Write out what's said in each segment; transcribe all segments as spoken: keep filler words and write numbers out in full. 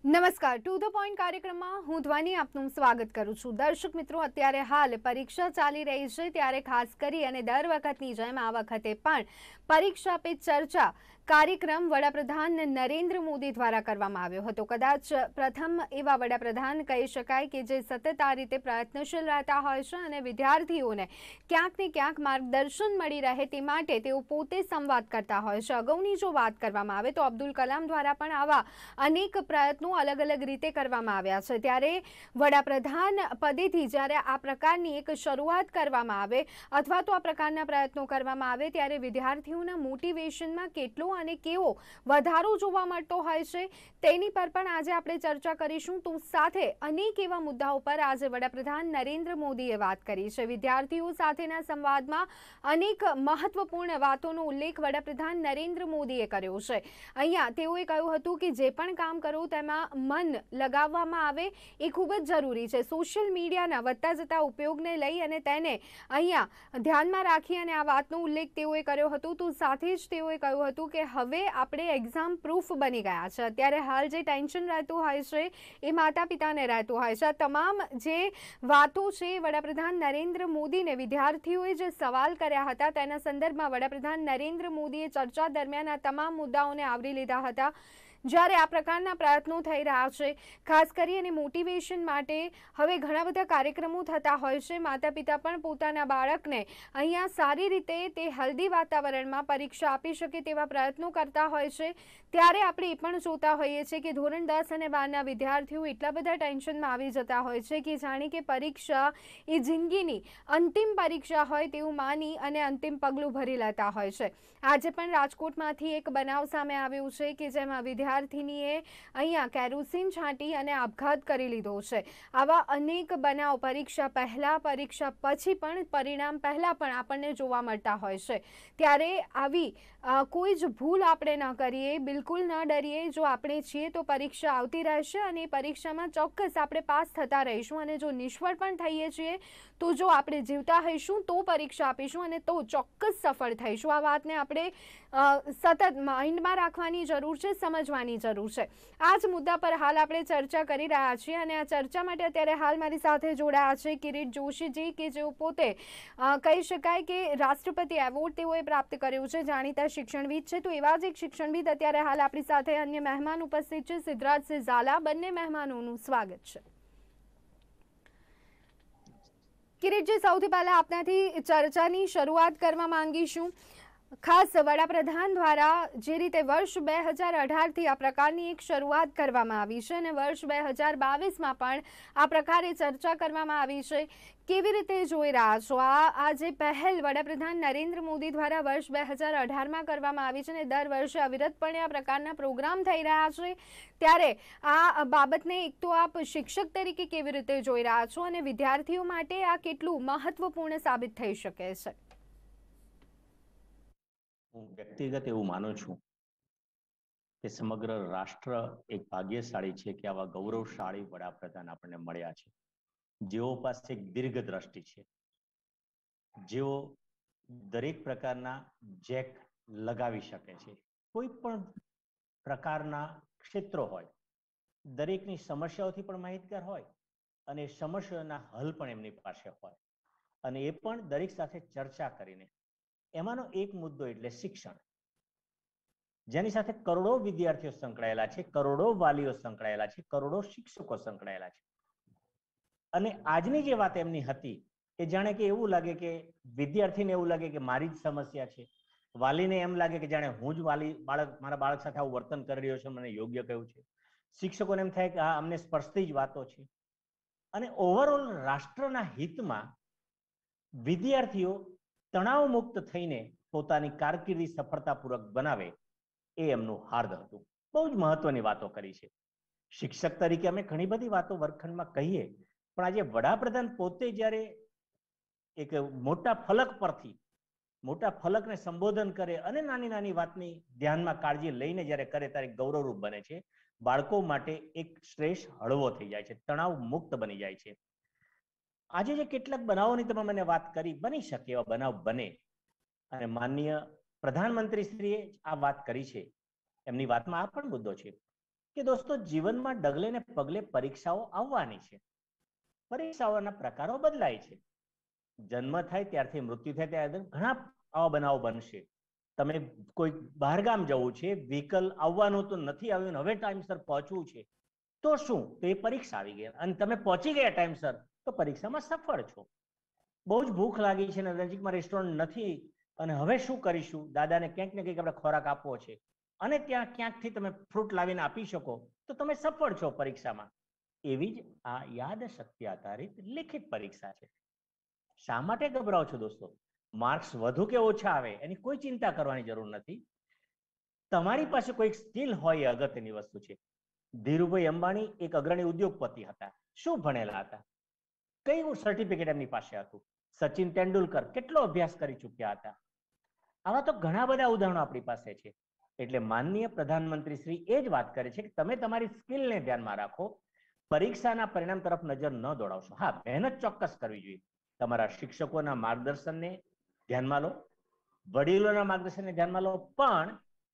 નમસ્કાર to the point કાર્યક્રમમાં હું ધ્વની આપનું સ્વાગત કરું છું। દર્શક મિત્રો, અત્યારે હાલ પરીક્ષા ચાલી રહી છે, ત્યારે ખાસ કરી અને દર વખતની જેમ આ વખતે પણ પરીક્ષા પે ચર્ચા કાર્યક્રમ વડાપ્રધાન નરેન્દ્ર મોદી દ્વારા કરવામાં આવ્યો હતો। કદાચ પ્રથમ એવા વડાપ્રધાન કહી શકાય કે જે સતત આ રીતે પ્રયત્નશીલ રહેતા હોય છે અને વિદ્યાર્થીઓને ક્યાંક ને ક્યાંક માર્ગદર્શન મળી રહે તે માટે તેઓ પોતે સંવાદ કરતા હોય છે। અગાઉની જો વાત કરવામાં આવે તો અબ્દુલ કલામ દ્વારા પણ આવા અનેક પ્રયત્નો अलग अलग रीते करवामां आव्या छे। त्यारे वडाप्रधान पदेथी ज्यारे आ प्रकारनी एक शरूआत करवामां आवे अथवा तो आ प्रकारना प्रयत्नो करवामां आवे त्यारे विद्यार्थीओना मोटिवेशनमां केटलो अने केवो वधारो जोवा मळतो होय छे तेनी पर पण आजे आपणे चर्चा करीशुं। तो साथे अनेक एवा मुद्दाओ पर आजे वडाप्रधान नरेंद्र मोदीए वात करी छे। विद्यार्थीओ साथेना संवादमां अनेक महत्वपूर्ण वातोनो उल्लेख वडाप्रधान नरेंद्र मोदीए कर्यो छे। अहींया तेओए कह्युं हतुं के जे पण काम करो तेमां मन लगाववामां आवे ए खूब ज जरूरी छे। सोशियल मीडियाना વધતા જતા ઉપયોગને લઈ અને તેને અહીંયા ધ્યાનમાં રાખી અને આ વાતનો ઉલ્લેખ તેઓએ કર્યો હતો। તો સાથે જ તેઓએ કહ્યું હતું કે હવે આપણે એક્ઝામ પ્રૂફ બની ગયા છે। અત્યારે હાલ જે ટેન્શન રહેતું હોય છે એ માતા પિતાને રહેતું હોય છે। આ તમામ જે વાતો છે વડાપ્રધાન નરેન્દ્ર મોદીને વિદ્યાર્થીઓએ જે સવાલ કર્યા હતા તેના સંદર્ભમાં વડાપ્રધાન નરેન્દ્ર મોદીએ ચર્ચા દરમિયાન આ તમામ મુદ્દાઓને આવરી લીધા હતા। જ્યારે આ પ્રકારના પ્રયત્નો થઈ રહ્યા છે ખાસ કરીને મોટિવેશન માટે હવે ઘણા બધા કાર્યક્રમો થતા હોય છે। માતા પિતા પણ પોતાના બાળકને અહીંયા સારી રીતે તે હેલ્ધી વાતાવરણમાં પરીક્ષા આપી શકે તેવા પ્રયત્નો કરતા હોય છે। ત્યારે આપણે એ પણ જોતા હોઈએ છીએ કે ધોરણ દસ અને બારના વિદ્યાર્થીઓ એટલા બધા ટેન્શનમાં આવી જતા હોય છે કે જાણે કે પરીક્ષા એ જિંદગીની અંતિમ પરીક્ષા હોય તેવું માની અને અંતિમ પગલું ભરી લેતા હોય છે। આજે પણ રાજકોટમાંથી એક બનાવ સામે આવ્યો છે કે જેમાં વિદ્યાર્થીનીએ અહીંયા કેરોસીન છાંટી અને આપઘાત કરી લીધો છે। આવા અનેક બનાવ પરીક્ષા પહેલા પરીક્ષા પછી પણ પરિણામ પહેલા પણ આપણને જોવા મળતા હોય છે। ત્યારે આવી કોઈ જ ભૂલ આપણે ન કરીએ, બિલકુલ ન ડરીએ। જો આપણે છીએ તો પરીક્ષા આવતી રહેશે અને પરીક્ષામાં ચોક્કસ આપણે પાસ થતા રહીશું અને જો નિષ્ફળ પણ થઈએ છીએ તો જો આપણે જીવતા હઈશું તો પરીક્ષા આપીશું અને તો ચોક્કસ સફળ થઈશું। આ વાતને આપણે સતત માઇન્ડમાં રાખવાની જરૂર છે, સમજવાની જરૂર છે। આ જ મુદ્દા પર હાલ આપણે ચર્ચા કરી રહ્યા છીએ અને આ ચર્ચા માટે અત્યારે હાલ મારી સાથે જોડાયા છે કિરીટ જોશીજી કે જેઓ પોતે કહી શકાય કે રાષ્ટ્રપતિ એવોર્ડ તેઓએ પ્રાપ્ત કર્યો છે, જાણીતા શિક્ષણવિદ છે। તો એવા જ એક શિક્ષણવિદ અત્યારે હાલ આપણી સાથે અન્ય મહેમાન ઉપસ્થિત છે, સિદ્ધરાજસિંહ ઝાલા। બંને મહેમાનોનું સ્વાગત છે। કિરીટજી, સૌથી પહેલા આપનાથી ચર્ચાની શરૂઆત કરવા માંગીશું। ખાસ વડાપ્રધાન દ્વારા જે રીતે વર્ષ બે હજાર અઢારથી આ પ્રકારની એક શરૂઆત કરવામાં આવી છે અને વર્ષ બે હજાર બાવીસમાં પણ આ પ્રકારે ચર્ચા કરવામાં આવી છે, કેવી રીતે જોઈ રહ્યા છો આ આ જે પહેલ વડાપ્રધાન નરેન્દ્ર મોદી દ્વારા વર્ષ બે હજાર અઢારમાં કરવામાં આવી છે અને દર વર્ષે અવિરતપણે આ પ્રકારના પ્રોગ્રામ થઈ રહ્યા છે, ત્યારે આ બાબતને એક તો આપ શિક્ષક તરીકે કેવી રીતે જોઈ રહ્યા છો અને વિદ્યાર્થીઓ માટે આ કેટલું મહત્વપૂર્ણ સાબિત થઈ શકે છે? હું વ્યક્તિગત એવું માનું છું કે સમગ્ર રાષ્ટ્ર એક ભાગ્યશાળી છે કે આવા ગૌરવશાળી વડાપ્રધાન આપણને મળ્યા છે, જેઓ પાસે એક દીર્ઘ દ્રષ્ટિ છે, જેઓ દરેક પ્રકારના જેક લગાવી શકે છે। કોઈ પણ પ્રકારના ક્ષેત્રો હોય, દરેકની સમસ્યાઓથી પણ માહિતગાર હોય અને સમસ્યાઓના હલ પણ એમની પાસે હોય અને એ પણ દરેક સાથે ચર્ચા કરીને। એમાંનો એક મુદ્દો એટલે શિક્ષણ, જેની સાથે કરોડો વિદ્યાર્થીઓ સંકળાયેલા છે, કરોડો વાલીઓ સંકળાયેલા છે, કરોડો શિક્ષકો સંકળાયેલા છે। અને આજની જે વાત એમની હતી એ જાણે કે એવું લાગે કે વિદ્યાર્થીને એવું લાગે કે મારી જ સમસ્યા છે, વાલીને એમ લાગે કે જાણે હું જ વાલી બાળક મારા બાળક સાથે આવું વર્તન કરી રહ્યો છું, મને યોગ્ય કયું છે, શિક્ષકોને એમ થાય કે આ અમને સ્પર્શતી જ વાતો છે। અને ઓવરઓલ રાષ્ટ્રના હિતમાં વિદ્યાર્થીઓ તણાવ મુક્ત થઈને પોતાની કારકિર્દી સફળતાપૂર્વક બનાવે એ એમનું હાર્દ હતું। બહુ જ મહત્વની વાતો કરી છે। શિક્ષક તરીકે અમે ઘણી બધી વાતો વર્ગખંડમાં કહીએ, પણ આજે વડાપ્રધાન પોતે જ્યારે એક મોટા ફલક પરથી મોટા ફલકને સંબોધન કરે અને નાની નાની વાતની ધ્યાનમાં કાળજી લઈને જ્યારે કરે ત્યારે ગૌરવરૂપ બને છે। બાળકો માટે એક સ્ટ્રેસ હળવો થઈ જાય છે, તણાવ મુક્ત બની જાય છે। આજે જે કેટલાક બનાવોની તમે મને વાત કરી, બની શકે એવા બનાવ બને અને માનનીય પ્રધાનમંત્રી શ્રીએ આ વાત કરી છે, એમની વાતમાં આ પણ મુદ્દો છે કે દોસ્તો જીવનમાં ડગલે ને પગલે પરીક્ષાઓ આવવાની છે. પરીક્ષાઓના પ્રકારો બદલાય છે. જન્મ થાય ત્યારથી મૃત્યુ થાય ત્યારે ઘણા આવા બનાવો બનશે. તમે કોઈ બહારગામ જવું છે, વ્હીકલ આવવાનું તો નથી આવ્યું, હવે ટાઈમસર પહોંચવું છે, તો શું? તો એ પરીક્ષા આવી ગઈ અને તમે પહોંચી ગયા ટાઈમસર તો પરીક્ષામાં સફળ છો. બહુ જ ભૂખ લાગી છે ને નજીકમાં રેસ્ટોરન્ટ નથી અને હવે શું કરીશું? દાદાને ક્યાંક ને ક્યાંક આપણે ખોરાક આપવો છે અને ત્યાં ક્યાંકથી તમે ફ્રૂટ લાવીને આપી શકો તો તમે સફળ છો પરીક્ષામાં. એવી જ આ યાદશક્તિ આધારિત લિખિત પરીક્ષા છે. શા માટે ગભરાઓ છો દોસ્તો? માર્ક્સ વધુ કે ઓછા આવે એની કોઈ ચિંતા કરવાની જરૂર નથી. તમારી પાસે કોઈ સ્કિલ હોય એ અગત્યની વસ્તુ છે. ધીરુભાઈ અંબાણી એક અગ્રણી ઉદ્યોગપતિ હતા. શું ભણેલા હતા? કયું સર્ટિફિકેટ એમની પાસે હતું? સચિન તેંડુલકર કેટલો અભ્યાસ કરી ચૂક્યા હતા? આવા તો ઘણા બધા ઉદાહરણો આપણી પાસે છે. એટલે માનનીય પ્રધાનમંત્રી શ્રી એ જ વાત કરે છે કે તમે તમારી સ્કિલને ધ્યાનમાં રાખો, પરીક્ષાના પરિણામ તરફ નજર ન દોડાવશો. હા, મહેનત ચોક્કસ કરવી જોઈએ. તમારા શિક્ષકોના માર્ગદર્શનને ધ્યાનમાં લો, વડીલોના માર્ગદર્શનને ધ્યાનમાં લો, પણ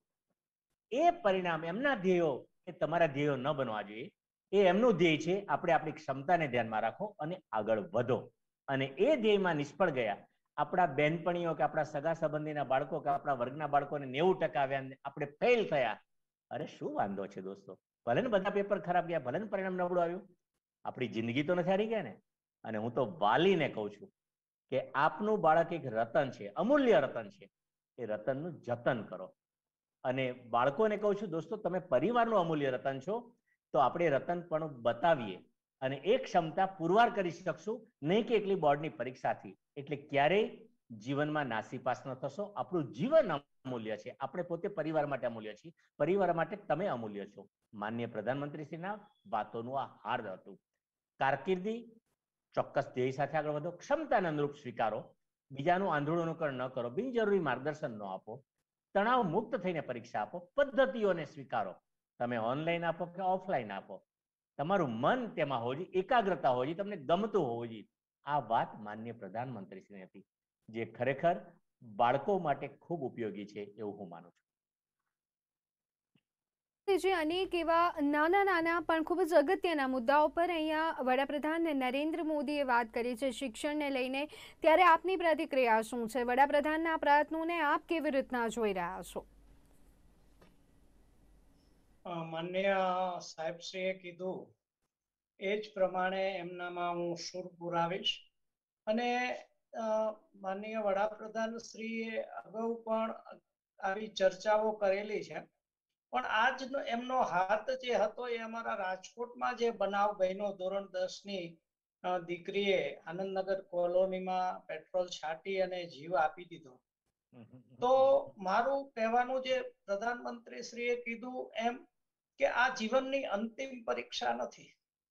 એ પરિણામ એમના ધ્યેયો એ તમારા ધ્યેયો ન બનવા જોઈએ. એ એમનું ધ્યેય છે. આપણે આપણી ક્ષમતાને ધ્યાનમાં રાખો અને આગળ વધો. અને એ ધ્યેયમાં નિષ્ફળ ગયા, આપણા બહેનપણીઓ કે આપણા સગા સંબંધીના બાળકો કે આપણા વર્ગના બાળકોને નેવું ટકા આવ્યા, આપણે ફેલ થયા, અરે શું વાંધો છે દોસ્તો? ભલે ને બધા પેપર ખરાબ ગયા, ભલે ને પરિણામ નબળું આવ્યું, આપણી જિંદગી તો નથી હારી ગયા ને. અને હું તો વાલીને કહું છું કે આપનું બાળક એક રતન છે, અમૂલ્ય રતન છે. એ રતનનું જતન કરો. અને બાળકોને કહું છું દોસ્તો, તમે પરિવારનું અમૂલ્ય રતન છો, તો આપણે રતન પણ બતાવીએ અને એ ક્ષમતા પુરવાર કરી શકશું, નહીં કે એકલી બોર્ડની પરીક્ષાથી. એટલે ક્યારેય જીવનમાં નાસીપાસ ન થશો. આપણું જીવન અમૂલ્ય છે. આપણે પોતે પરિવાર માટે અમૂલ્ય છીએ. પરિવાર માટે તમે અમૂલ્ય છો. માનનીય પ્રધાનમંત્રીશ્રીના વાતોનું આ હાર હતું. કારકિર્દી ચોક્કસ ધ્યેય સાથે આગળ વધો, ક્ષમતાને અનુરૂપ સ્વીકારો, બીજાનું આંધળું અનુકરણ ન કરો, બિનજરૂરી માર્ગદર્શન ન આપો, તણાવ મુક્ત થઈને પરીક્ષા આપો, પદ્ધતિઓને સ્વીકારો. તમે ઓનલાઈન આપો કે ઓફલાઈન આપો, તમારું મન તેમાં હોવું જોઈએ, એકાગ્રતા હોવી જોઈએ, તમને ગમતું હોવું જોઈએ. આ વાત માનનીય પ્રધાનમંત્રીશ્રી હતી, જે ખરેખર બાળકો માટે ખૂબ ઉપયોગી છે એવું હું માનું છું. જે અનેક એવા નાના નાના પણ ખૂબ જ અગત્યના મુદ્દાઓ પર અહીંયા વડાપ્રધાન નરેન્દ્ર મોદીએ વાત કરી છે શિક્ષણને લઈને. ત્યારે આપની પ્રતિક્રિયા શું છે? વડાપ્રધાનના પ્રયત્નોને આપ કેવી રીતના જોઈ રહ્યા છો? માનનીય સાહેબશ્રીએ કીધું એ જ પ્રમાણે એમનામાં હું સુર પુરાવીશ. અને માનનીય વડાપ્રધાન શ્રીએ અગાઉ પણ આવી ચર્ચાઓ કરેલી છે, પણ આજનો એમનો હાથ જે હતો એ અમારા રાજકોટમાં જે બનાવ બન્યો, ધોરણ દસ ની દીકરીએ આનંદનગર કોલોનીમાં પેટ્રોલ છાંટી અને જીવ આપી દીધો. તો મારું કહેવાનું જે પ્રધાનમંત્રી શ્રીએ કીધું એમ કે આ જીવનની અંતિમ પરીક્ષા નથી.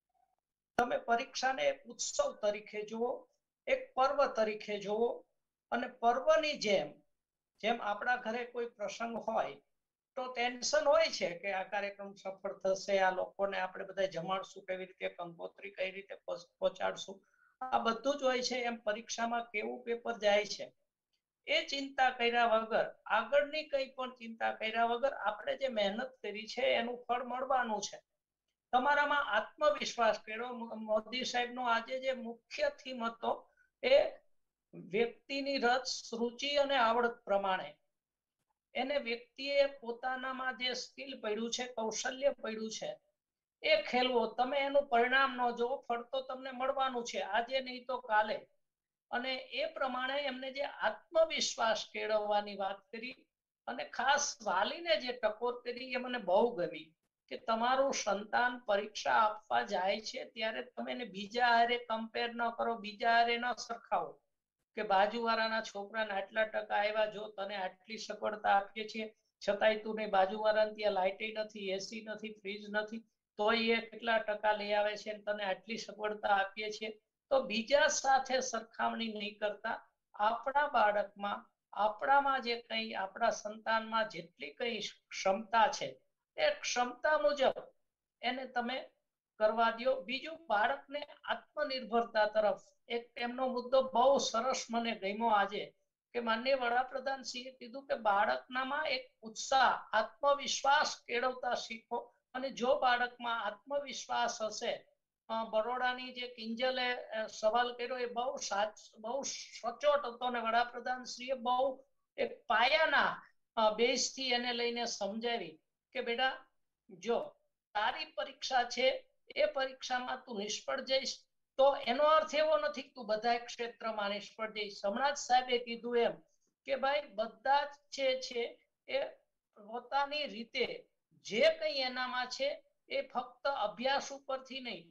તમે પરીક્ષાને એક ઉત્સવ તરીકે જુઓ, એક પર્વ તરીકે જુઓ. અને પર્વની જેમ જેમ આપણા ઘરે કોઈ પ્રસંગ હોય તો ટેન્શન હોય છે કે આ કાર્યક્રમ સફળ થશે, આ લોકોને આપણે બધા જમાડશું કેવી રીતે, કંકોત્રી કઈ રીતે પહોંચાડશું, આ બધું જ હોય છે. એમ પરીક્ષામાં કેવું પેપર જાય છે એ ચિંતા કર્યા વગર, આગળની કઈ પણ ચિંતા કર્યા વગર આપણે જે મહેનત કરી છે એનું ફળ મળવાનું છે. તમારામાં આત્મવિશ્વાસ કેળવો. મોદી સાહેબનો આજે જે મુખ્ય થીમ હતો એ વ્યક્તિની રસ, રુચિ અને આવડત પ્રમાણે એને વ્યક્તિએ પોતાનામાં જે સ્કિલ પડ્યું છે, કૌશલ્ય પડ્યું છે, એ ખેલવો. તમે એનું પરિણામ ન જોવો, ફળ તો તમને મળવાનું છે, આજે નહીં તો કાલે. અને એ પ્રમાણે એમને જે આત્મવિશ્વાસ કેળવવાની વાત કરી અને ખાસ વાલીને જે ટકોર કરી એ મને બહુ ગમી કે તમારું સંતાન પરીક્ષા આપવા જાય છે ત્યારે તમે એને બીજા હારે કમ્પેર ન કરો, બીજા હારે ન સરખાવો કે બાજુવાળાના છોકરાને આટલા ટકા આવ્યા, જો તને આટલી સગવડતા આપીએ છીએ છતાંય તું ને બાજુવાળાને ત્યાં લાઇટ નથી, એસી નથી, ફ્રીજ નથી, તોય એ કેટલા ટકા લઈ આવે છે, તને આટલી સગવડતા આપીએ છીએ. તો બીજા સાથે સરખામણી નહીં કરતા આપણા બાળકમાં, આપણામાં જે કંઈ, આપણા સંતાનમાં જેટલી કઈ ક્ષમતા છે એ ક્ષમતા મુજબ એને તમે કરવા દો. બીજું, બાળકને આત્મનિર્ભરતા તરફ એક એમનો મુદ્દો બહુ સરસ મને ગમ્યો આજે કે માનનીય વડાપ્રધાન શ્રીએ કીધું કે બાળકનામાં એક ઉત્સાહ, આત્મવિશ્વાસ કેળવતા શીખો. અને જો બાળકમાં આત્મવિશ્વાસ હશે, બરોડાની જે કિંજલે સવાલ કર્યો એ બહુ સાચ બહુ સચોટ હતો અને વડાપ્રધાન શ્રીએ બહુ એક પાયાના બેઝથી એને લઈને સમજાવી કે બેટા જો તારી પરીક્ષા છે એ પરીક્ષામાં તું નિષ્ફળ જઈશ તો એનો અર્થ એવો નથી કે તું બધા ક્ષેત્રમાં નિષ્ફળ જઈશ. હમણાં જ સાહેબે કીધું એમ કે ભાઈ બધા જ છે એ પોતાની રીતે જે કંઈ એનામાં છે એ ફક્ત અભ્યાસ ઉપરથી નહીં,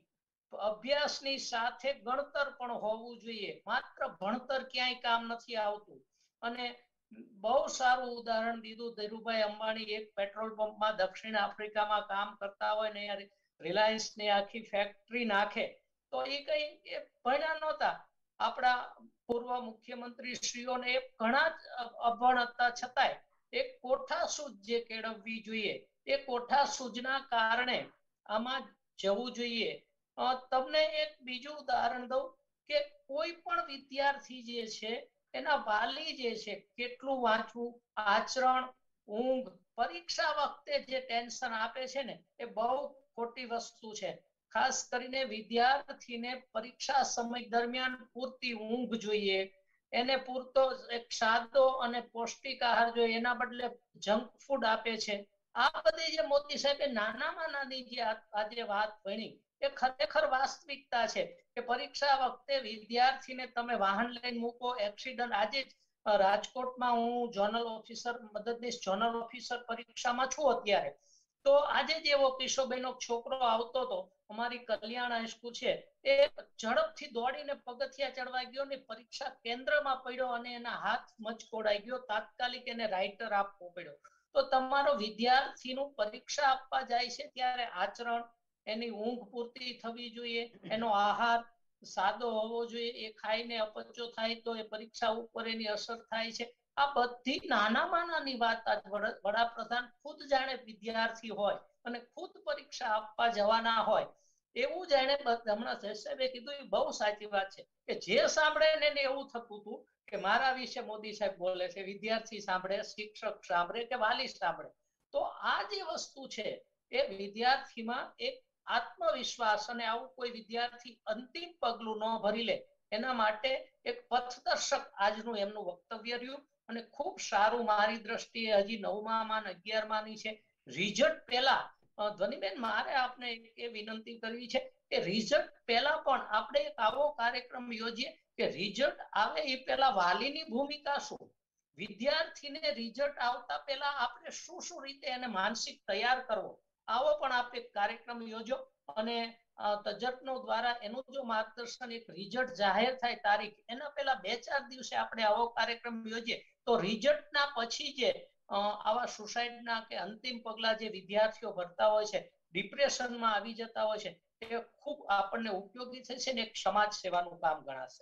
અભ્યાસની સાથે ગણતર પણ હોવું જોઈએ. માત્ર ભણતર ક્યાંય કામ નથી આવતું. અને બહુ સારું ઉદાહરણ દીધું ધીરુભાઈ અંબાણી એક પેટ્રોલ પંપમાં દક્ષિણ આફ્રિકામાં કામ કરતા હોય ને રિલાયન્સ ની આખી ફેક્ટરી નાખે તો એ કઈ એ ભણ્યા નહોતા. આપણા પૂર્વ મુખ્યમંત્રી શ્રીઓને એ ઘણા જ અભણ હતા છતાંય એક કોઠાસૂઝ જે કેળવવી જોઈએ એ કોઠાસૂઝના કારણે આમાં જવું જોઈએ. તમને એક બીજું ઉદાહરણ દઉં કે કોઈ પણ વિદ્યાર્થી જે છે એના વાલી જે છે કેટલું વાંચવું, આચરણ, ઊંઘ, પરીક્ષા વખતે જે ટેન્શન આપે છે ને એ બહુ ખોટી વસ્તુ છે. ખાસ કરીને વિદ્યાર્થીને પરીક્ષા સમય દરમિયાન પૂરતી ઊંઘ જોઈએ, એને પૂરતો એક સાદો અને પૌષ્ટિક આહાર જોઈએ, એના બદલે જંક ફૂડ આપે છે. આ બધી જે મોદી સાહેબે નાનામાં નાની જે આજે વાત ભણી એ ખરેખર વાસ્તવિકતા છે કે પરીક્ષા વખતે વિદ્યાર્થીને તમે વાહન લઈને મૂકો, એક્સિડન્ટ. આજે રાજકોટમાં હું ઝોનલ ઓફિસર મદદનીશ ઝોનલ ઓફિસર પરીક્ષામાં છું અત્યારે. તો આજે જ એવો કિશોરભાઈનો છોકરો આવતો હતો, અમારી કલ્યાણ હાઈસ્કૂલ છે, એ ઝડપથી દોડીને પગથિયા ચડવા ગયો ને પરીક્ષા કેન્દ્રમાં પડ્યો અને એના હાથ મચકોડાઈ ગયો. તાત્કાલિક એને રાઇટર આપવો પડ્યો. તો તમારો વિદ્યાર્થીનું પરીક્ષા આપવા જાય છે ત્યારે આચરણ, એની ઊંઘ પૂરતી થવી જોઈએ, એનો આહાર સાદો હોવો જોઈએ, એ ખાઈને અપચો થાય તો એ પરીક્ષા ઉપર એની અસર થાય છે. આ બધી નાનામાં નાની વાત આજ વડાપ્રધાન ખુદ જાણે વિદ્યાર્થી હોય અને ખુદ પરીક્ષા આપવા જવાના હોય એવું જાણે હમણાં સાહેબે કીધું એ બહુ સાચી વાત છે કે જે સાંભળે એને એવું થતું હતું કે મારા વિશે મોદી સાહેબ બોલે છે, વિદ્યાર્થી સાંભળે, શિક્ષક સાંભળે કે વાલી સાંભળે. તો આ જે વસ્તુ છે એ વિદ્યાર્થીમાં એક આત્મવિશ્વાસ અને આવું કોઈ વિદ્યાર્થી અંતિમ પગલું ન ભરી લે એના માટે એક પથદર્શક આજનું એમનું વક્તવ્ય રહ્યું અને ખૂબ સારું. મારી દ્રષ્ટિએ હજી નવમામાં અને અગિયારમાની છે. રિઝલ્ટ પહેલા ધ્વનિબેન મારે આપને એ વિનંતી કરવી છે કે રિઝલ્ટ પહેલા પણ આપણે એક આવો કાર્યક્રમ યોજીએ કે રિઝલ્ટ આવે એ પહેલા વાલીની ભૂમિકા શું, વિદ્યાર્થીને રિઝલ્ટ આવતા પહેલા આપણે શું શું રીતે એને માનસિક તૈયાર કરવો, આવો પણ આપણે કાર્યક્રમ યોજો અને તજજ્ઞો દ્વારા એનું જો માર્ગદર્શન એક રિઝલ્ટ જાહેર થાય તારીખ એના પહેલા બે ચાર દિવસે આપણે આવો કાર્યક્રમ યોજીએ તો રિઝલ્ટના પછી જે આવા સુસાઇડના કે અંતિમ પગલા જે વિદ્યાર્થીઓ ભરતા હોય છે, ડિપ્રેશનમાં આવી જતા હોય છે, એ ખૂબ આપણને ઉપયોગી થશે ને એક સમાજ સેવાનું કામ ગણાશે.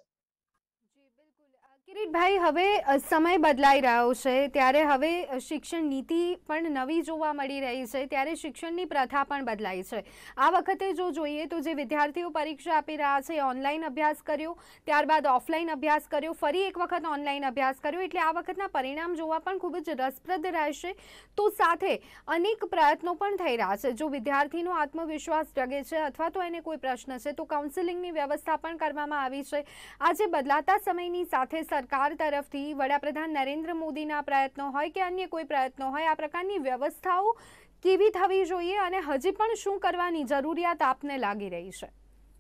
કિરીટભાઈ, હવે સમય બદલાઈ રહ્યો છે ત્યારે હવે શિક્ષણ નીતિ પણ નવી જોવા મળી રહી છે, ત્યારે શિક્ષણની પ્રથા પણ બદલાઈ છે. આ વખતે જો જોઈએ તો જે વિદ્યાર્થીઓ પરીક્ષા આપી રહ્યા છે ઓનલાઈન અભ્યાસ કર્યો, ત્યારબાદ ઓફલાઈન અભ્યાસ કર્યો, ફરી એક વખત ઓનલાઈન અભ્યાસ કર્યો, એટલે આ વખતના પરિણામ જોવા પણ ખૂબ જ રસપ્રદ રહેશે. તો સાથે અનેક પ્રયત્નો પણ થઈ રહ્યા છે. જો વિદ્યાર્થીનો આત્મવિશ્વાસ જગે છે અથવા તો એને કોઈ પ્રશ્ન છે તો કાઉન્સેલિંગની વ્યવસ્થા પણ કરવામાં આવી છે. આજે બદલાતા સમયની સાથે સરકાર તરફથી વડાપ્રધાન નરેન્દ્ર મોદીના પ્રયત્નો હોય કે અન્ય કોઈ પ્રયત્નો હોય, આ પ્રકારની વ્યવસ્થાઓ કેવી થવી જોઈએ અને હજી પણ શું કરવાની જરૂરિયાત આપને લાગી રહી છે?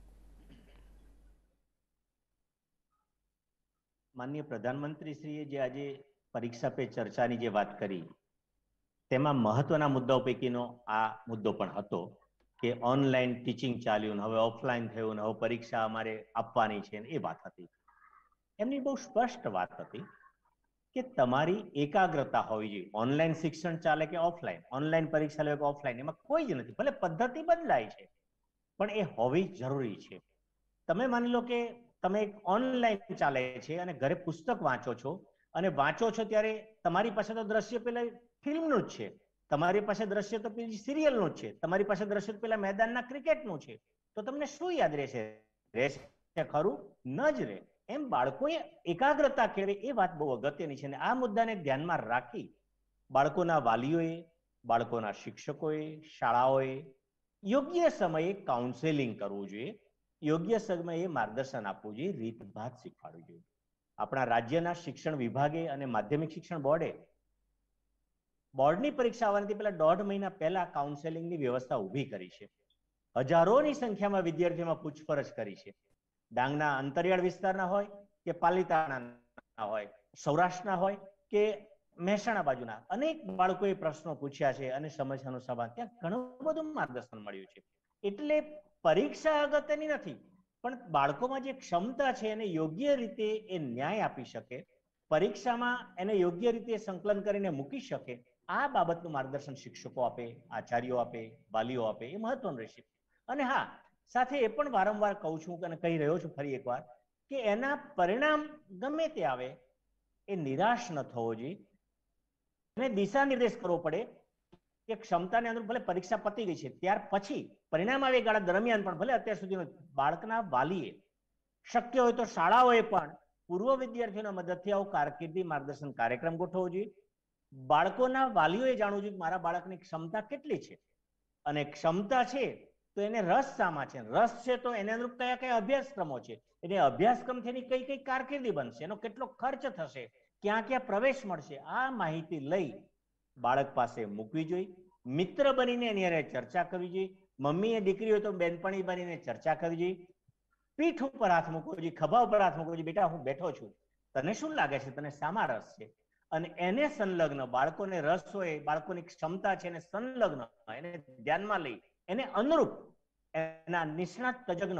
માનનીય પ્રધાનમંત્રીશ્રીએ જે આજે પરીક્ષા પે ચર્ચાની જે વાત કરી તેમાં મહત્વના મુદ્દાઓ પૈકીનો આ મુદ્દો પણ હતો કે ઓનલાઈન ટીચિંગ ચાલ્યું, હવે ઓફલાઈન થયું, હવે પરીક્ષા અમારે આપવાની છે, એ વાત હતી. એમની બહુ સ્પષ્ટ વાત હતી કે તમારી એકાગ્રતા હોવી જોઈએ. ઓનલાઈન શિક્ષણ ચાલે કે ઓફલાઈન, ઓનલાઈન પરીક્ષા લે કે ઓફલાઈન, એમાં કોઈ જ નથી. ભલે પદ્ધતિ બદલાય છે પણ એ હોવી જરૂરી છે. તમે માની લો કે તમે ઓનલાઈન ચાલે છે અને ઘરે પુસ્તક વાંચો છો અને વાંચો છો ત્યારે તમારી પાસે તો દ્રશ્ય પેલા ફિલ્મનું જ છે, તમારી પાસે દ્રશ્ય તો પેલી સિરિયલનું જ છે, તમારી પાસે દ્રશ્ય તો પેલા મેદાનના ક્રિકેટનું છે, તો તમને શું યાદ રહેશે? રહેશે ખરું? ન જ રહે. એમ બાળકોએ એકાગ્રતા કેળવે એ વાત બહુ અગત્યની છે અને આ મુદ્દાને ધ્યાનમાં રાખી બાળકોના વાલીઓએ, બાળકોના શિક્ષકોએ, શાળાઓએ યોગ્ય સમયે કાઉન્સેલિંગ કરવું જોઈએ, યોગ્ય સમયે માર્ગદર્શન આપવું જોઈએ, રીતભાત શીખવાડવું જોઈએ. આપણા રાજ્યના શિક્ષણ વિભાગે અને માધ્યમિક શિક્ષણ બોર્ડે બોર્ડની પરીક્ષા આવવાથી પહેલા દોઢ મહિના પહેલા કાઉન્સેલિંગની વ્યવસ્થા ઊભી કરી છે. હજારોની સંખ્યામાં વિદ્યાર્થીઓમાં પૂછપરછ કરી છે. ડાંગના અંતરિયાળ વિસ્તારના હોય કે પાલિતાણાના હોય, સૌરાષ્ટ્રના હોય કે મહેસાણા બાજુના અનેક બાળકોએ પ્રશ્નો પૂછ્યા છે અને સમસ્યાનો સમાધાન ત્યાં ઘણું બધું માર્ગદર્શન મળ્યું છે. એટલે પરીક્ષા અગત્યની નથી, પણ બાળકોમાં જે ક્ષમતા છે એને યોગ્ય રીતે એ ન્યાય આપી શકે, પરીક્ષામાં એને યોગ્ય રીતે સંકલન કરીને મૂકી શકે, આ બાબતનું માર્ગદર્શન શિક્ષકો આપે, આચાર્યો આપે, વાલીઓ આપે, એ મહત્વનું રહેશે. અને હા, સાથે એ પણ વારંવાર કહું છું અને કહી રહ્યો છું ફરી એકવાર કે એના પરિણામ ગમે તે આવે એ નિરાશ ન થવો જોઈએ. એને દિશા નિર્દેશ કરવો પડે કે ક્ષમતાને અનુરૂપ ભલે પરીક્ષા પતી ગઈ છે, ત્યાર પછી પરિણામ આવે ગાળા દરમિયાન પણ ભલે અત્યાર સુધી બાળકના વાલીએ શક્ય હોય તો શાળાઓએ પણ પૂર્વ વિદ્યાર્થીઓના મદદથી આવો કારકિર્દી માર્ગદર્શન કાર્યક્રમ ગોઠવવો જોઈએ. બાળકોના વાલીઓએ જાણવું જોઈએ કે મારા બાળકની ક્ષમતા કેટલી છે, અને ક્ષમતા છે તો એને રસ શામાં છે, રસ છે તો એને અનુરૂપ કયા કયા અભ્યાસક્રમો છે, એટલે અભ્યાસક્રમથી એની કઈ કઈ કારકિર્દી બનશે, એનો કેટલો ખર્ચ થશે, ક્યાં ક્યાં પ્રવેશ મળશે, આ માહિતી લઈ બાળક પાસે મૂકવી જોઈએ. મિત્ર બનીને એની હારે ચર્ચા કરવી જોઈએ. મમ્મી એ દીકરી હોય તો બેનપણી બનીને ચર્ચા કરવી જોઈએ. પીઠ ઉપર હાથ મૂકવો જોઈએ, ખભા ઉપર હાથ મૂકવો જોઈએ, બેટા હું બેઠો છું, તને શું લાગે છે, તને શામાં રસ છે, અને એને સંલગ્ન બાળકોને રસ હોય, બાળકોની ક્ષમતા છે એને સંલગ્ન એને ધ્યાનમાં લઈ એને અનુરૂપ એના નિષ્ણાત તજજ્ઞો,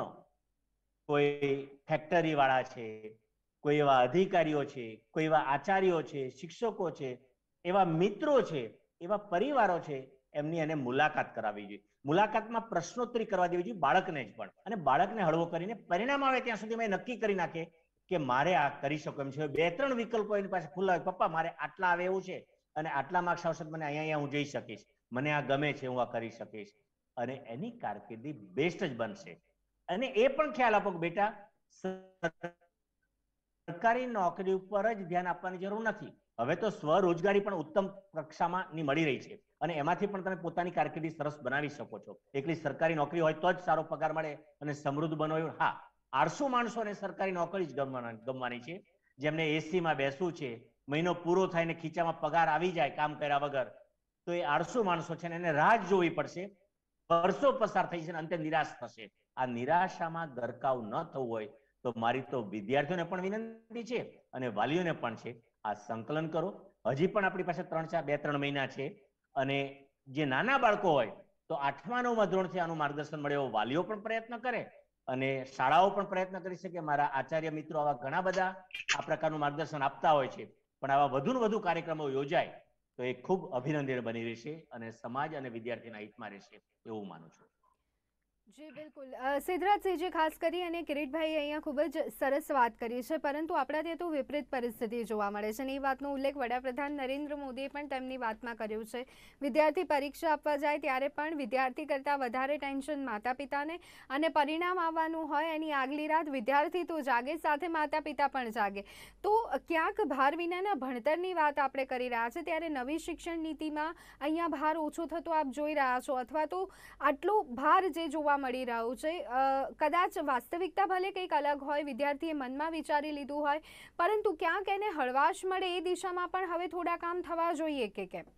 કોઈ ફેક્ટરી વાળા છે, કોઈ એવા અધિકારીઓ છે, કોઈ એવા આચાર્યો છે, શિક્ષકો છે, એવા મિત્રો છે, એવા પરિવારો છે, એમની એને મુલાકાત કરાવવી જોઈએ. મુલાકાતમાં પ્રશ્નોત્તરી કરવા દેવી જોઈએ બાળકને જ પણ, અને બાળકને હળવો કરીને પરિણામ આવે ત્યાં સુધી મેં નક્કી કરી નાખે કે મારે આ કરી શકો એમ છે. બે ત્રણ વિકલ્પો એની પાસે ખુલ્લા હોય, પપ્પા મારે આટલા આવે એવું છે અને આટલા માર્ક્સ આવશે મને અહીંયા અહીંયા હું જઈ શકીશ, મને આ ગમે છે, હું આ કરી શકીશ, અને એની કારકિર્દી બેસ્ટ જ બનશે. અને એ પણ ખ્યાલ આપો કે બેટા સરકારી નોકરી ઉપર જ ધ્યાન આપવાની જરૂર નથી, હવે તો સ્વરોજગારી પણ ઉત્તમ કક્ષામાં ની મળી રહી છે અને એમાંથી પણ તમે પોતાની કારકિર્દી સરસ બનાવી શકો છો. એકલી સરકારી નોકરી હોય તો જ સારો પગાર મળે અને સમૃદ્ધ બનો એવું હા, આળસુ માણસોને સરકારી નોકરી જ ગમવાની છે. જેમને એસીમાં બેસવું છે, મહિનો પૂરો થાય ને ખીચામાં પગાર આવી જાય કામ કર્યા વગર, તો એ આળસુ માણસો છે ને એને રાહ જોવી પડશે, વર્ષો પસાર થઈ છે અને અંતે નિરાશ થશે. આ નિરાશામાં ગરકાવ ન થવું હોય તો મારી તો વિદ્યાર્થીઓને પણ વિનંતી છે અને વાલીઓને પણ છે, આ સંકલન કરો. હજી પણ આપણી પાસે ત્રણ ચાર બે ત્રણ મહિના છે, અને જે નાના બાળકો હોય તો આઠમા નવમા ધોરણથી આનું માર્ગદર્શન મળે એવો વાલીઓ પણ પ્રયત્ન કરે અને શાળાઓ પણ પ્રયત્ન કરી શકે. મારા આચાર્ય મિત્રો આવા ઘણા બધા આ પ્રકારનું માર્ગદર્શન આપતા હોય છે, પણ આવા વધુ ને વધુ કાર્યક્રમો યોજાય તો એ ખૂબ અભિનંદનીય બની રહેશે અને સમાજ અને વિદ્યાર્થીના હિતમાં રહેશે એવું માનું છું. જી બિલકુલ, સિદ્ધરાજસિંહજી ખાસ કરી અને કિરીટભાઈ અહીંયા ખૂબ જ સરસ વાત કરી છે, પરંતુ આપણા ત્યાં તો વિપરીત પરિસ્થિતિ જોવા મળે છે અને એ વાતનો ઉલ્લેખ વડાપ્રધાન નરેન્દ્ર મોદીએ પણ તેમની વાતમાં કર્યો છે. વિદ્યાર્થી પરીક્ષા આપવા જાય ત્યારે પણ વિદ્યાર્થી કરતાં વધારે ટેન્શન માતા પિતાને, અને પરિણામ આવવાનું હોય એની આગલી રાત વિદ્યાર્થી તો જાગે, સાથે માતા પિતા પણ જાગે. તો ક્યાંક ભાર વિનાના ભણતરની વાત આપણે કરી રહ્યા છે, ત્યારે નવી શિક્ષણ નીતિમાં અહીંયા ભાર ઓછો થતો આપ જોઈ રહ્યા છો, અથવા તો આટલો ભાર જે જોવા મળી રહ્યું છે, કદાચ વાસ્તવિકતા ભલે કંઈક અલગ હોય, વિદ્યાર્થીએ મનમાં વિચારી લીધું હોય, પરંતુ ક્યાંક એને હળવાશ મળે એ દિશામાં પણ હવે થોડા કામ થવા જોઈએ કે કેમ?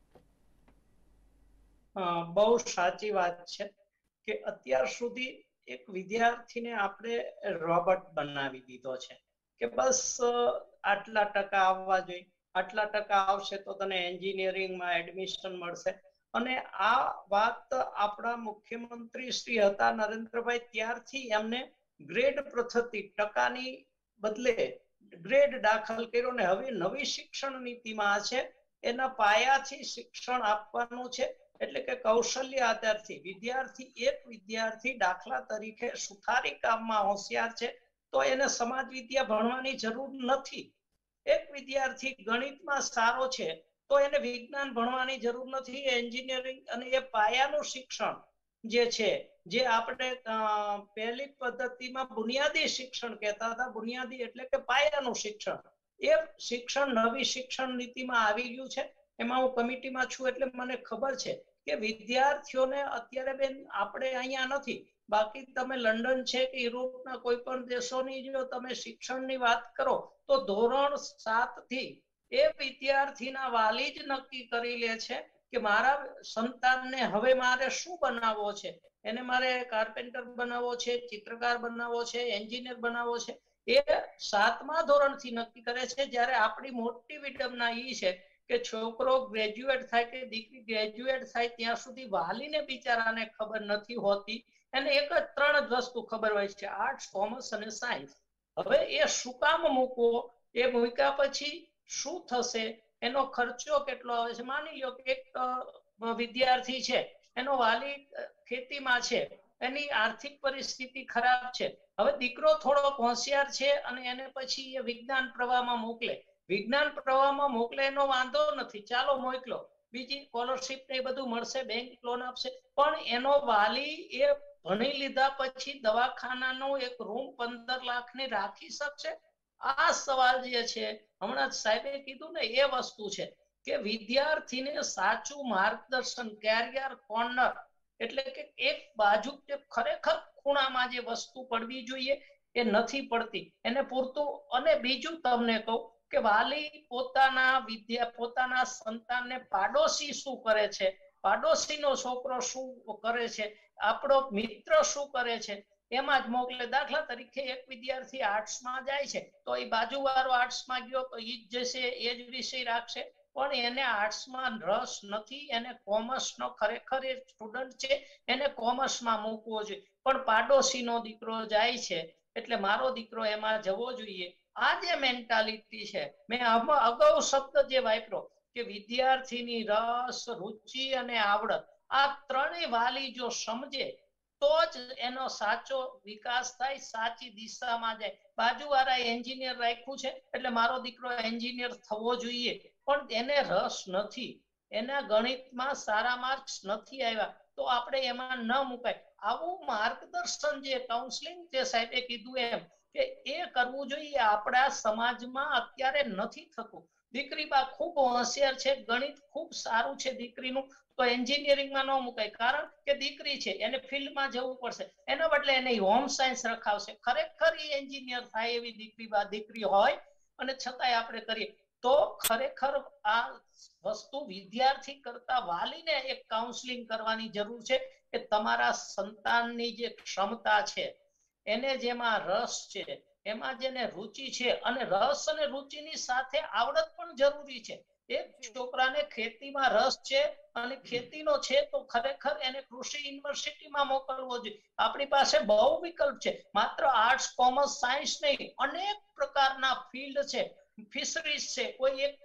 બહુ સાચી વાત છે કે અત્યાર સુધી એક વિદ્યાર્થીને આપણે રોબોટ બનાવી દીધો છે કે બસ આટલા ટકા આવવા જોઈએ, આટલા ટકા આવશે તો તને એન્જિનિયરિંગમાં એડમિશન મળશે. અને આ વાત આપણા મુખ્યમંત્રી શ્રી હતા નરેન્દ્રભાઈ, ત્યારથી એમને ગ્રેડ પદ્ધતિ ટકાની બદલે ગ્રેડ દાખલ કર્યો ને હવે નવી શિક્ષણ નીતિમાં છે એના પાયાથી શિક્ષણ આપવાનું છે. એટલે કે કૌશલ્ય આધારથી વિદ્યાર્થી એક વિદ્યાર્થી દાખલા તરીકે સુથારી કામમાં હોશિયાર છે તો એને સમાજ વિદ્યા ભણવાની જરૂર નથી. એક વિદ્યાર્થી ગણિતમાં સારો છે તો એને વિજ્ઞાન ભણવાની જરૂર નથી. એન્જિનિયરિંગ અને એ પાયાનું શિક્ષણ જે છે, જે આપણે પહેલી પદ્ધતિમાં બુનિયાદી શિક્ષણ કહેતા હતા, બુનિયાદી એટલે કે પાયાનું શિક્ષણ, એ શિક્ષણ નવી શિક્ષણ નીતિમાં આવી ગયું છે. એમાં હું કમિટીમાં છું એટલે મને ખબર છે કે વિદ્યાર્થીઓને અત્યારે બેન આપણે અહીંયા નથી, બાકી તમે લંડન છે કે યુરોપના કોઈ પણ દેશોની જો તમે શિક્ષણની વાત કરો તો ધોરણ સાત થી એ વિદ્યાર્થીના વાલી જ નક્કી કરી લે છે કે મારા સંતાનને હવે મારે શું બનાવવો છે, એને મારે કાર્પેન્ટર બનાવવો છે, ચિત્રકાર બનાવવો છે, એન્જિનિયર બનાવવો છે, એ સાતમા ધોરણથી નક્કી કરે છે। જ્યારે આપણી મોટી વિડંબના ઈ છે કે છોકરો ગ્રેજ્યુએટ થાય કે દીકરી ગ્રેજ્યુએટ થાય ત્યાં સુધી વાલીને બિચારાને ખબર નથી હોતી, એને એક જ ત્રણ જ વસ્તુ ખબર હોય છે, આર્ટ્સ, કોમર્સ અને સાયન્સ। હવે એ શું કામ મૂકવો, એ મૂક્યા પછી શું થશે, એનો ખર્ચો કેટલો આવે છે। માની લો કે એક વિદ્યાર્થી છે, એનો વાલી ખેતીમાં છે, એની આર્થિક પરિસ્થિતિ ખરાબ છે, હવે દીકરો થોડો હોશિયાર છે અને એને પછી એ વિજ્ઞાન પ્રવાહમાં મોકલે, વિજ્ઞાન પ્રવાહમાં મોકલે એનો વાંધો નથી, ચાલો મોકલો, બીજી સ્કોલરશીપ ને બધું મળશે, બેંક લોન આપશે, પણ એનો વાલી એ ભણી લીધા પછી દવાખાનાનો એક રૂમ પંદર લાખ ની રાખી શકશે? આ સવાલ જે છે હમણાં સાહેબે કીધું ને એ વસ્તુ છે કે વિદ્યાર્થીને સાચું માર્ગદર્શન, કેરિયર કોર્નર એટલે કે એક બાજુ કે ખરેખર ખૂણામાં જે વસ્તુ પડવી જોઈએ એ નથી પડતી, એને પૂરતું। અને બીજું તમને કહું કે વાલી પોતાના વિદ્યા પોતાના સંતાનને પાડોશી શું કરે છે, પાડોશીનો છોકરો શું કરે છે, આપણો મિત્ર શું કરે છે, એમાં જ મોકલે। દાખલા તરીકે એક વિદ્યાર્થી આર્ટ્સમાં જાય છે તો એ બાજુવાળો આર્ટ્સમાં ગયો તો ઈ જ જશે, એ જ વિષય રાખશે, પણ એને આર્ટ્સમાં રસ નથી, એને કોમર્સનો ખરેખર એ સ્ટુડન્ટ છે, એને કોમર્સમાં મૂકવો જોઈએ, પણ પાડોશીનો દીકરો જાય છે એટલે મારો દીકરો એમાં જવો જોઈએ। આ જે મેન્ટાલિટી છે, મેં અગાઉ શબ્દ જે વાપર્યો કે વિદ્યાર્થીની રસ, રુચિ અને આવડત, આ ત્રણેય વાલી જો સમજે તો જ એનો સાચો વિકાસ થાય, સાચી દિશામાં જાય। બાજુવાળા એન્જિનિયર રાખ્યું છે એટલે મારો દીકરો એન્જિનિયર થવો જોઈએ, પણ એને રસ નથી, એના ગણિતમાં સારા માર્ક્સ નથી આવ્યા તો આપણે એમાં ન મુકાય। આવું માર્ગદર્શન જે કાઉન્સેલિંગ જે સાહેબે કીધું એમ કે એ કરવું જોઈએ, આપણા સમાજમાં અત્યારે નથી થતું। દીકરી બા ખૂબ હોશિયાર છે, ગણિત ખૂબ સારું છે દીકરીનું, તો એન્જિનિયરિંગમાં ન મુકાય, કારણ કે દીકરી છે એને ફિલ્ડમાં જવું પડશે, એના બદલે એને હોમ સાયન્સ રખાવશે, ખરેખર એ એન્જિનિયર થાય એવી દીકરી બા દીકરી હોય અને છતાંય આપણે કરીએ તો ખરેખર આ વસ્તુ વિદ્યાર્થી કરતા વાલીને એક કાઉન્સેલિંગ કરવાની જરૂર છે કે તમારા સંતાનની જે ક્ષમતા છે, એને જેમાં રસ છે, એમાં જેને રુચિ છે, અને રસ અને રુચિની સાથે આવડત પણ જરૂરી છે। એક છોકરાને ખેતીમાં રસ છે અને ખેતીનો છે તો ખરેખર એને કૃષિ યુનિવર્સિટીમાં મોકલવો જોઈએ। આપણી પાસે બહુ વિકલ્પ છે, માત્ર આર્ટ્સ, કોમર્સ, સાયન્સ નહીં, અનેક પ્રકારના ફિલ્ડ છે, ફિશરીઝ છે, કોઈ એક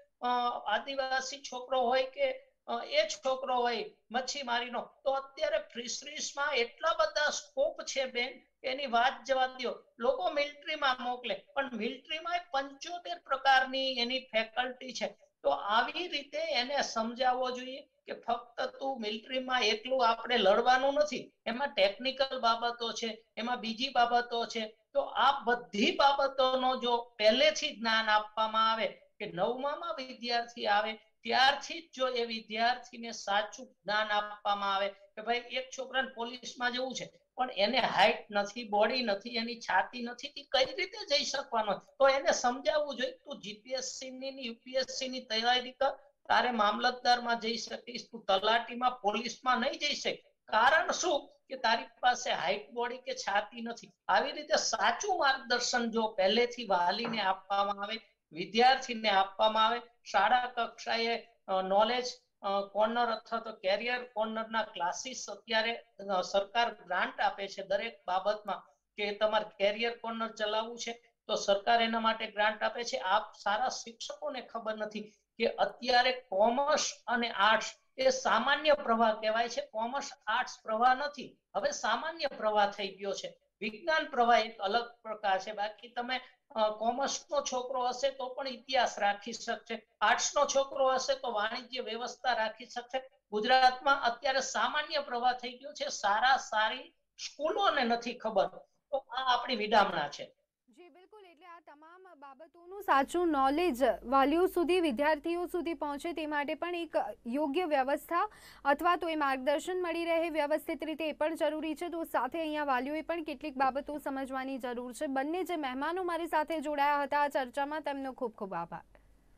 આદિવાસી છોકરો હોય કે એ છોકરો હોય મચ્છીમારીનો, તો અત્યારે ફિશરીઝમાં એટલા બધા સ્કોપ છે બેન, એની વાત જવા દો। લોકો મિલિટરીમાં મોકલે પણ મિલિટરીમાં પંચોતેર પ્રકારની એની ફેકલ્ટી છે, તો આવી રીતે એને સમજાવવો જોઈએ કે ફક્ત તું મિલિટરીમાં એકલું આપણે લડવાનું નથી, એમાં ટેકનિકલ બાબતો છે, એમાં બીજી બાબતો છે, તો આ બધી બાબતોનો જો પહેલેથી જ્ઞાન આપવામાં આવે કે નવમામાં વિદ્યાર્થી આવે ત્યારથી જ જો એ વિદ્યાર્થીને સાચું જ્ઞાન આપવામાં આવે કે ભાઈ એક છોકરાને પોલીસમાં જવું છે પણ એને હાઈટ નથી, બોડી નથી, એની છાતી નથી, એ કઈ રીતે જઈ શકવાનો, તો એને સમજાવવું જોઈએ તું જીપીએસસી ની યુપીએસસી ની તૈયારી કર, તારે મામલતદારમાં જઈ શકીશ, તું તલાટીમાં, પોલીસમાં નહીં જઈ શકે, કારણ શું કે તારી પાસે હાઈટ, બોડી કે છાતી નથી। આવી રીતે સાચું માર્ગદર્શન જો પહેલેથી વાલીને આપવામાં આવે, વિદ્યાર્થીને આપવામાં આવે, શાળા કક્ષાએ નોલેજ કોર્નર અથવા તો કેરિયર કોર્નરના ક્લાસીસ અત્યારે સરકાર ગ્રાન્ટ આપે છે દરેક બાબતમાં કે તમારે કેરિયર કોર્નર ચલાવવું છે તો સરકાર એના માટે ગ્રાન્ટ આપે છે। આપ સારા શિક્ષકોને ખબર નથી કે અત્યારે કોમર્સ અને આર્ટ્સ એ સામાન્ય પ્રવાહ કહેવાય છે, કોમર્સ આર્ટ્સ પ્રવાહ નથી, હવે સામાન્ય પ્રવાહ થઈ ગયો છે। વિજ્ઞાન પ્રવાહ એક અલગ પ્રકાર છે, બાકી તમે કોમર્સ નો છોકરો હશે તો પણ ઇતિહાસ રાખી શકશે, આર્ટ્સ નો છોકરો હશે તો વાણિજ્ય વ્યવસ્થા રાખી શકશે। ગુજરાતમાં અત્યારે સામાન્ય પ્રવાહ થઈ ગયો છે, સારા સારી સ્કૂલોને નથી ખબર, તો આ આપણી વિડામણા છે। જી બિલકુલ, એટલે આ તમામ બાબતોનું સાચું નોલેજ વાલીઓ સુધી, વિદ્યાર્થીઓ સુધી પહોંચે તે માટે પણ એક યોગ્ય વ્યવસ્થા અથવા તો એ માર્ગદર્શન મળી રહે વ્યવસ્થિત રીતે એ પણ જરૂરી છે. તો સાથે અહીંયા વાલીઓએ પણ કેટલીક બાબતો સમજવાની જરૂર છે. બંને જે મહેમાનો મારી સાથે જોડાયા હતા આ ચર્ચામાં તેમનો ખૂબ ખૂબ આભાર.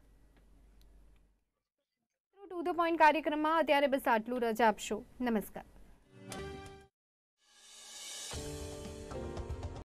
ટુ ધ પોઈન્ટ કાર્યક્રમમાં અત્યારે બસ આટલું. રજા આપશો. નમસ્કાર.